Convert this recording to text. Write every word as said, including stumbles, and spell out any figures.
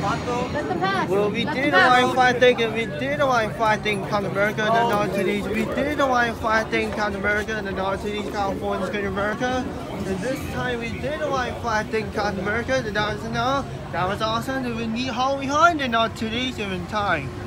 Let them pass. Well, we Let did them a pass. line five thing, and we did a line five thing, South America, and not to these. We did a line five thing, South America, and not to these Californians, South America. And this time we did a line five thing, South America, and that was enough. That was awesome. And we need how behind and not to these even time.